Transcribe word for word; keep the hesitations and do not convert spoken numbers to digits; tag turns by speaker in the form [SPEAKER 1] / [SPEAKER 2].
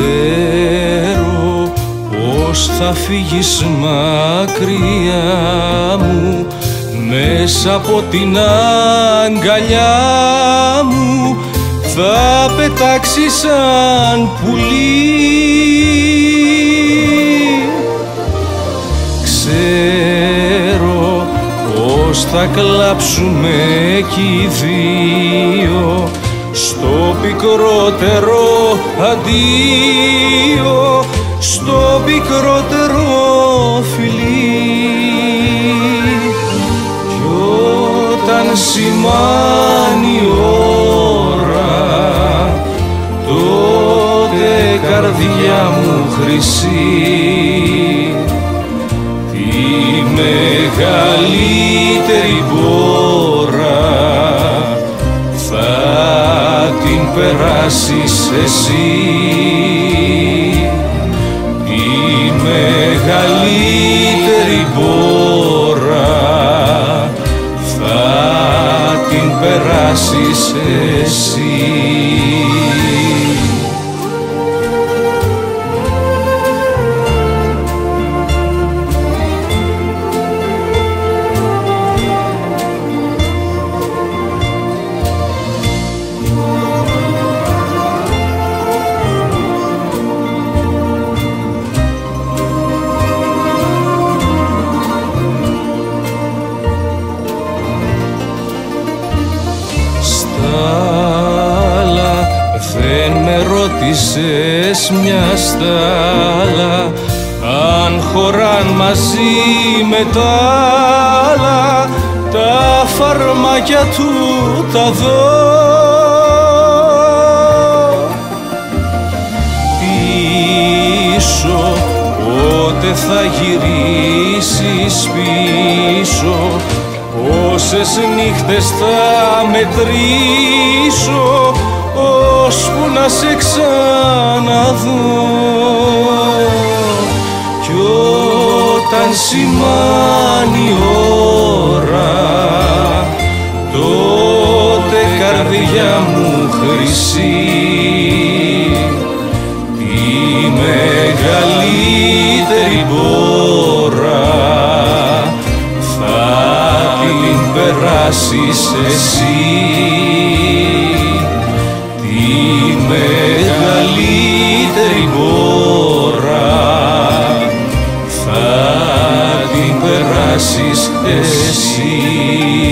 [SPEAKER 1] Ξέρω πως θα φύγεις μακριά μου, μέσα από την αγκαλιά μου θα πετάξεις σαν πουλί. Ξέρω πως θα κλάψουμε κι οι δύο στο πικρότερο αντίο, στο πικρότερο φιλί. Κι όταν σημάνει η ώρα, τότε καρδιά μου χρυσή, τη μεγαλύτερη μπόρα θα την περάσεις εσύ. Τη μεγαλύτερη μπόρα θα την περάσεις εσύ. Δεν με ρώτησες μια στάλα αν χωράν μαζί με τα άλλα τα φαρμάκια του τα δω. Πίσω, πότε θα γυρίσεις πίσω, πόσες νύχτες θα μετρήσω ώσπου να σε ξαναδώ. Κι όταν σημάνει η ώρα, τότε καρδιά μου χρυσή, τη μεγαλύτερη μπόρα θα την περάσεις εσύ. Τη μεγαλύτερη μπόρα θα την περάσεις εσύ.